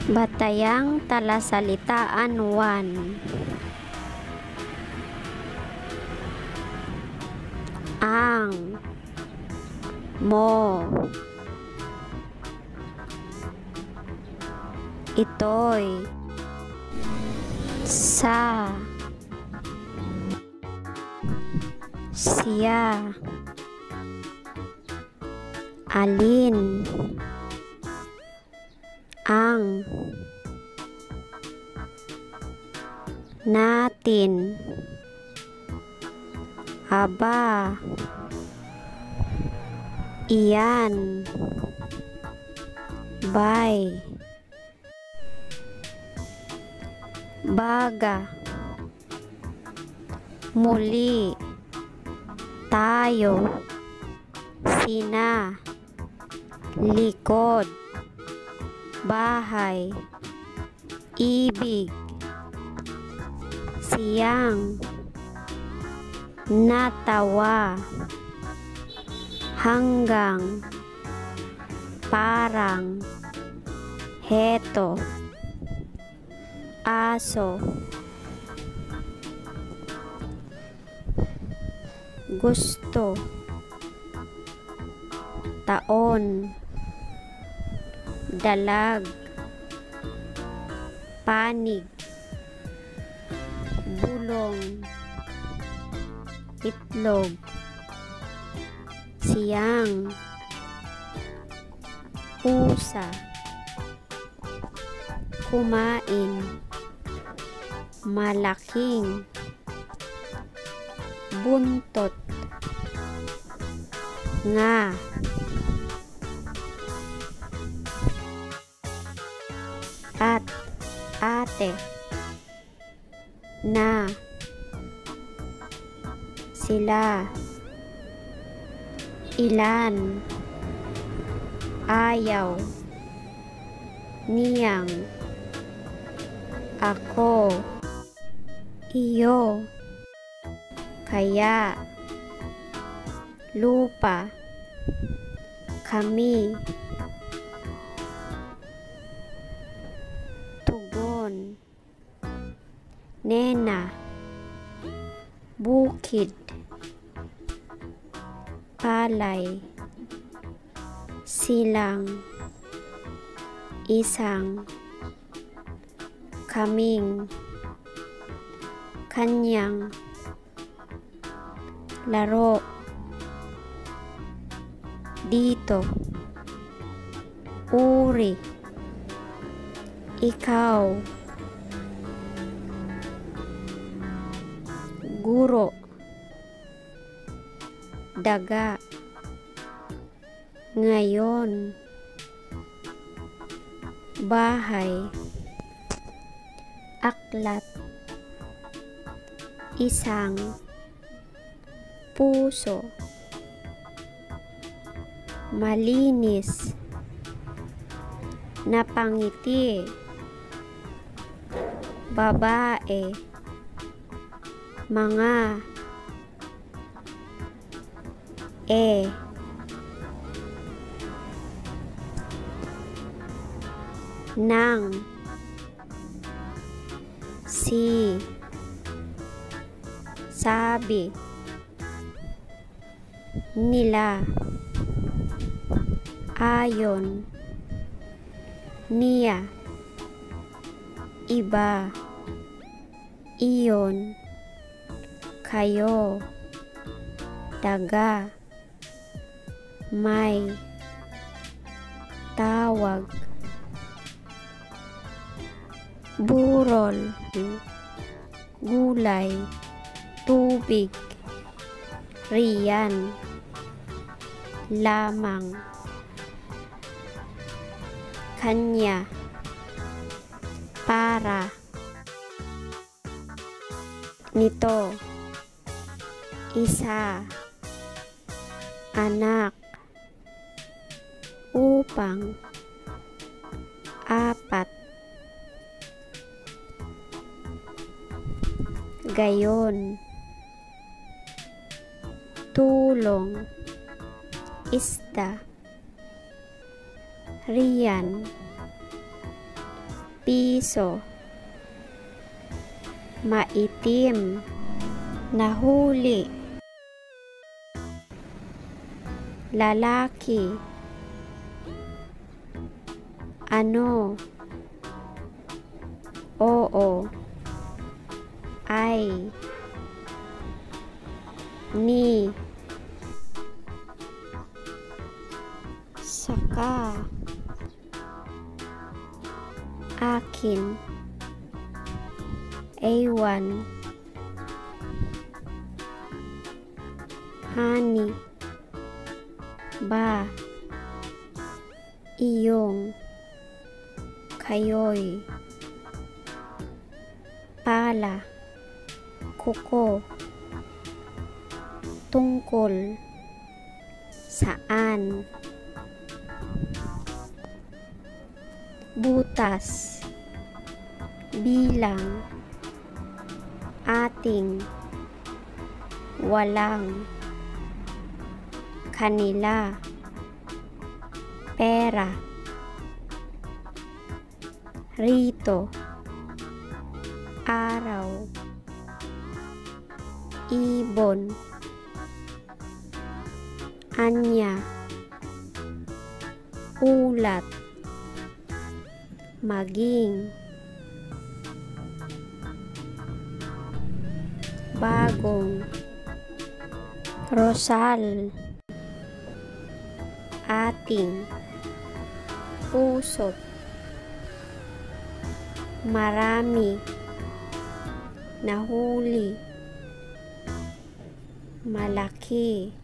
Batayang Talasalitaan 1. Ang mo ito'y sa siya alin ang natin aba iyan by baga muli tayo sina likod bahay ibig siyang natawa hanggang parang heto aso gusto taon dalag panig bulong itlog siyang pusa kumain malaking buntot nga at ate na sila ilan ayaw niyang ako iyo kaya lupa kami tugon nena bukid palay silang isang kaming kanyang laro dito uri ikaw guro daga ngayon bahay aklat isang puso malinis napangiti babae mga nang si sabi nila ayon niya iba iyon kayo daga may tawag burol gulay tubig riyan lamang kanya para nito isa anak upang apat gayon tulong isda riyan piso, maitim, nahuli, lalaki, ano, oo, ay, ni, saka, akin, ewan, ani, ba, iyong, kayo'y, pala, kuko, tungkol, saan, butas, bilang, ating, walang, kanila, pera, rito, araw, ibon, anya, ulat, maging, bagong, rosal, ating, usot, marami, nahuli, malaki,